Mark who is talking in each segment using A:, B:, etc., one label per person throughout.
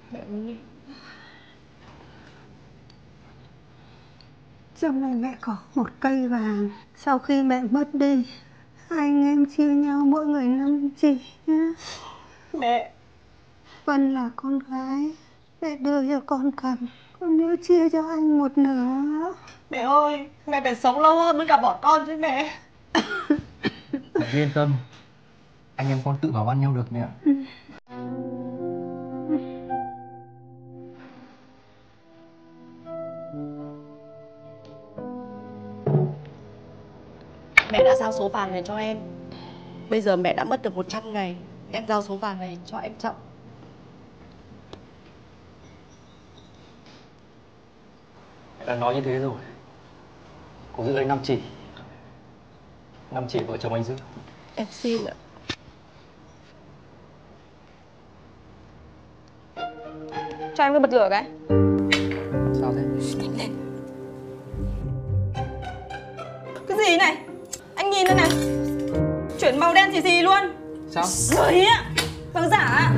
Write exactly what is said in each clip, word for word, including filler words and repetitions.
A: Mẹ ơi.
B: Trong này mẹ có một cây vàng. Sau khi mẹ mất đi, hai anh em chia nhau mỗi người năm chỉ nhá.
A: Mẹ.
B: Vân là con gái, mẹ đưa cho con cầm. Con nhớ chia cho anh một nửa.
A: Mẹ ơi, mẹ phải sống lâu hơn với cả bọn con chứ mẹ.
C: Mẹ yên tâm, anh em con tự bảo ăn nhau được mẹ ạ.
B: Ừ.
A: Mẹ đã giao số vàng này cho em. Bây giờ mẹ đã mất được một trăm ngày. Em giao số vàng này cho em Trọng.
C: Mẹ đã nói như thế rồi. Cô giữ anh năm chỉ. Năm chỉ vợ chồng anh giữ.
A: Em xin ạ.
D: Cho em cái bật lửa cái.
C: Sao thế?
D: Nhanh lên. Cái gì này? Anh nhìn đây này. Chuyển màu đen xì xì luôn.
C: Sao?
D: Giời ạ. Vàng giả ạ.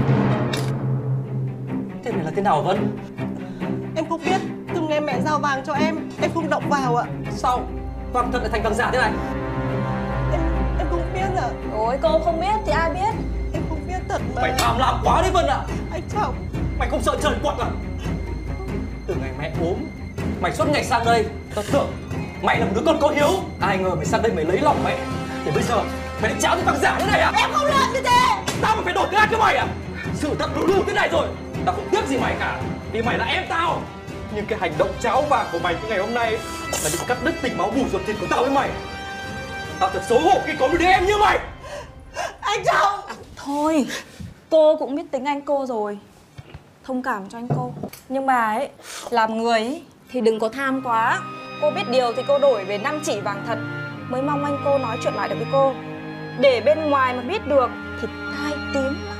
C: Thế này là thế nào Vân?
A: Em không biết. Từ ngày mẹ giao vàng cho em, em không động vào ạ.
C: Sao? Vàng thật lại thành vàng giả thế này?
A: Em, em không biết ạ.
D: Ôi cô không biết thì ai biết.
A: Em không biết thật mà.
C: Mày tham lam quá đấy Vân ạ. À.
A: Anh Trọng.
C: Mày không sợ trời quật à? Từ ngày mẹ ốm, mày suốt ngày sang đây. Tao tưởng mày là một đứa con có hiếu. Ai ngờ mày sang đây mày lấy lòng mẹ. Để bây giờ mày định cháo cái vàng giả thế này à?
A: Em không làm như thế.
C: Tao mà phải đổi cái ác cho mày à? Sự thật lù lù thế này rồi. Tao không tiếc gì mày cả. Vì mày là em tao. Nhưng cái hành động cháo vàng của mày như ngày hôm nay là định cắt đứt tình máu mủ ruột thịt của tao với mày. Tao thật xấu hổ khi có một đứa em như mày.
A: Anh Trọng.
D: À, thôi, cô cũng biết tính anh cô rồi. Thông cảm cho anh cô. Nhưng mà ấy, làm người ấy, thì đừng có tham quá. Cô biết điều thì cô đổi về năm chỉ vàng thật. Mới mong anh cô nói chuyện lại được với cô. Để bên ngoài mà biết được thì tai tiếng lắm.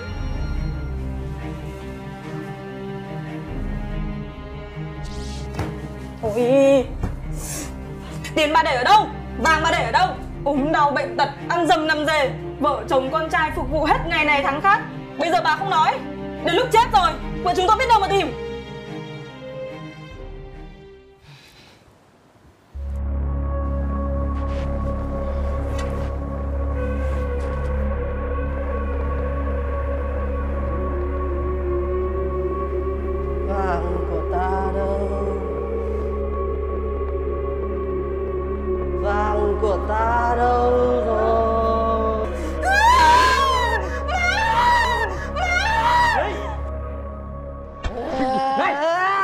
D: Thôi, tiền bà để ở đâu? Vàng bà để ở đâu? Ốm đau bệnh tật, ăn dầm nằm dề, vợ chồng con trai phục vụ hết ngày này tháng khác. Bây giờ bà không nói, đến lúc chết rồi vợ chúng tôi biết đâu mà tìm.
A: Vàng của ta đâu? Vàng của ta đâu rồi?
C: Này!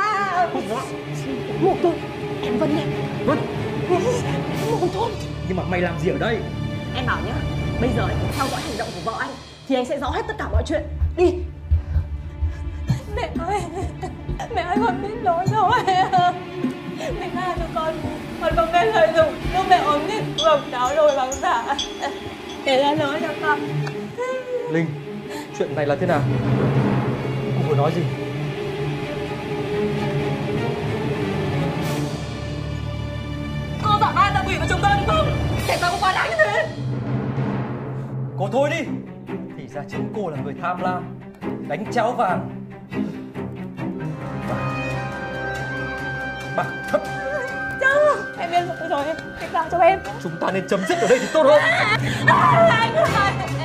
A: Một thôi, em Vân này.
C: Vân!
A: Một thôi.
C: Nhưng mà mày làm gì ở đây?
A: Em bảo nhá, bây giờ anh theo dõi hành động của vợ anh thì anh sẽ rõ hết tất cả mọi chuyện. Đi.
D: Mẹ ơi, mẹ ơi con biết lỗi rồi. Mẹ tha cho con, con không nên lợi dụng lúc mẹ ốm thì gồng cháo rồi bằng giả. Mẹ tha lỗi cho con.
C: Linh, chuyện này là thế nào? Cô vừa nói gì?
D: Cô giả ba giả quỷ của chúng tôi đúng không? Tại sao cô quá đáng như thế?
C: Cô thôi đi. Thì ra chính cô là người tham lam, đánh cháo vàng. Bạc thấp.
D: Chứ, em biết rồi rồi, em tha cho em.
C: Chúng ta nên chấm dứt ở đây thì tốt hơn.
D: À, anh ơi,